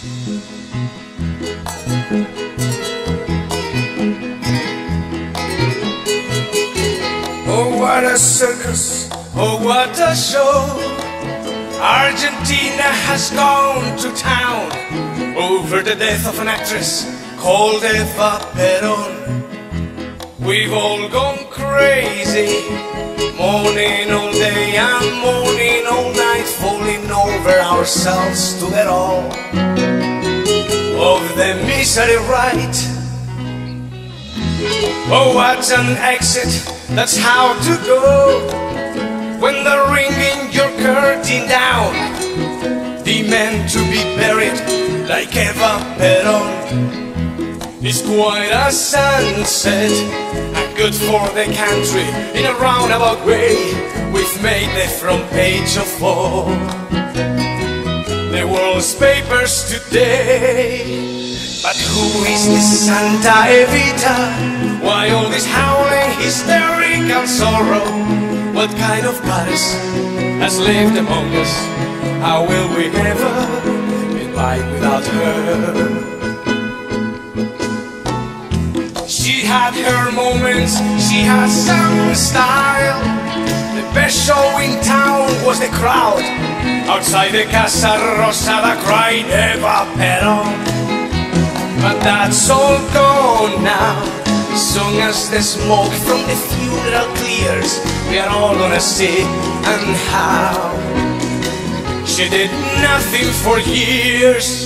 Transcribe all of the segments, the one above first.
Oh, what a circus, oh, what a show. Argentina has gone to town over the death of an actress called Eva Perón. We've all gone crazy, mourning all day and mourning all night, falling over ourselves to get all of the misery right. Oh, what an exit, that's how to go. When they're ringing your curtain down, demand to be buried like Eva Perón. It's quite a sunset, and good for the country. In a roundabout way, we've made the front page of all the world's papers today. But who is this Santa Evita? Why all this howling, hysterical sorrow? What kind of goddess has lived among us? How will we ever get by without her? She had her moments, she had some style. The best show in town was the crowd outside the Casa Rosada crying Eva Perón. But that's all gone now. As soon as the smoke from the funeral clears, we are all gonna see and how she did nothing for years.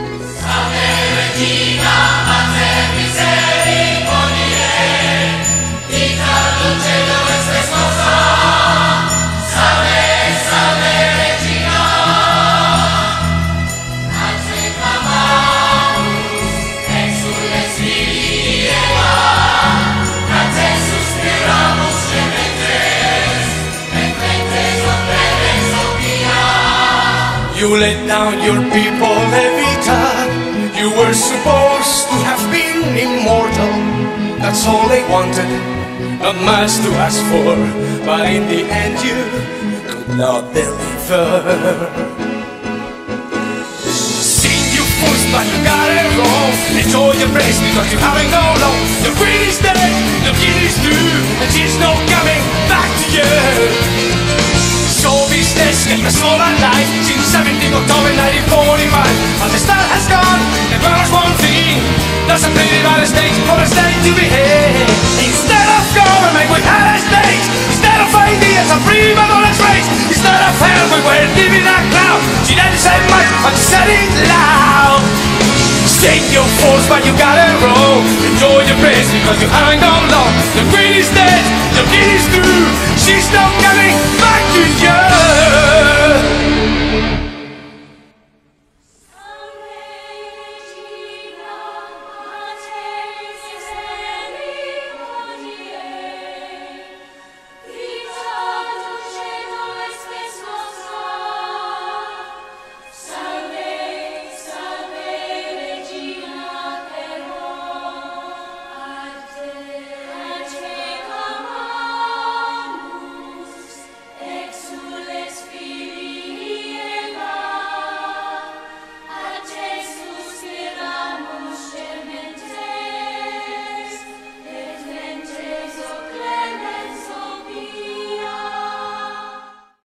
You let down your people, Evita. You were supposed to have been immortal. That's all they wanted, not much to ask for. But in the end you could not deliver. Sing you fools, but you got it wrong. Enjoy your praise because you haven't gone long. Your queen is dead, your king is through, and she's not coming back to you. Show business kept us all alive since 17 October 1945. And the star has gone, the girl's one thing. That's a pretty bad stage for a state to behave. Instead of government we had a state. Instead of ideas a free Madonna's race. Instead of hell we were living a cloud. She didn't say much but she said it loud. Shake your force but you got it wrong. Enjoy your praise because you haven't gone long. The queen is dead, the king is through. She's not coming back to you.